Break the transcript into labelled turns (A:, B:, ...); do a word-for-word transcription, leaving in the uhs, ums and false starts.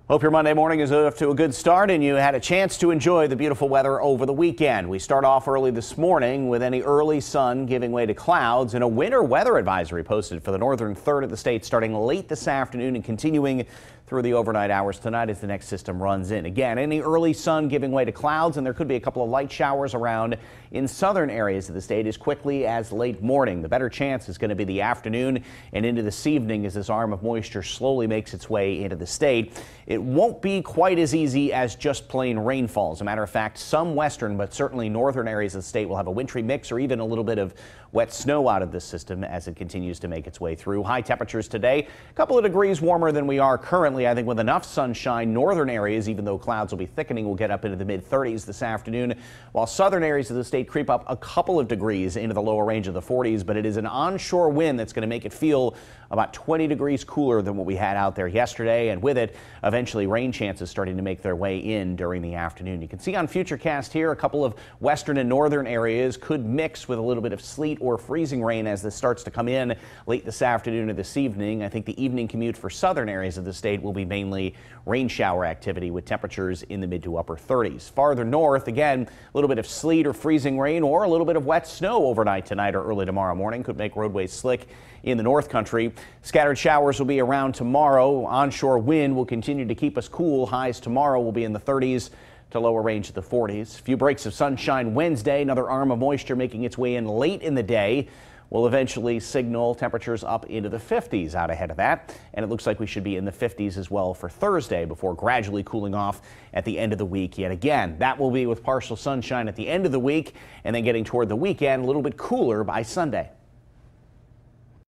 A: Hope your Monday morning is off to a good start and you had a chance to enjoy the beautiful weather over the weekend. We start off early this morning with any early sun giving way to clouds and a winter weather advisory posted for the northern third of the state starting late this afternoon and continuing through the overnight hours tonight as the next system runs in. Again, any early sun giving way to clouds, and there could be a couple of light showers around in southern areas of the state as quickly as late morning. The better chance is going to be the afternoon and into this evening as this arm of moisture slowly makes its way into the state. It won't be quite as easy as just plain rainfall. As a matter of fact, some western but certainly northern areas of the state will have a wintry mix or even a little bit of wet snow out of this system as it continues to make its way through. High temperatures today, a couple of degrees warmer than we are currently. I think with enough sunshine, northern areas, even though clouds will be thickening, will get up into the mid thirties this afternoon, while southern areas of the state creep up a couple of degrees into the lower range of the forties. But it is an onshore wind that's going to make it feel about twenty degrees cooler than what we had out there yesterday, and with it, eventually rain chances starting to make their way in during the afternoon. You can see on Futurecast here a couple of western and northern areas could mix with a little bit of sleet or freezing rain as this starts to come in late this afternoon or this evening. I think the evening commute for southern areas of the state will be mainly rain shower activity with temperatures in the mid to upper thirties. Farther north, again, a little bit of sleet or freezing rain or a little bit of wet snow overnight tonight or early tomorrow morning could make roadways slick in the north country. Scattered showers will be around tomorrow. Onshore wind will continue to keep us cool. Highs tomorrow will be in the thirties to lower range of the forties. A few breaks of sunshine Wednesday. Another arm of moisture making its way in late in the day will eventually signal temperatures up into the fifties out ahead of that. And it looks like we should be in the fifties as well for Thursday before gradually cooling off at the end of the week. Yet again, that will be with partial sunshine at the end of the week and then getting toward the weekend a little bit cooler by Sunday.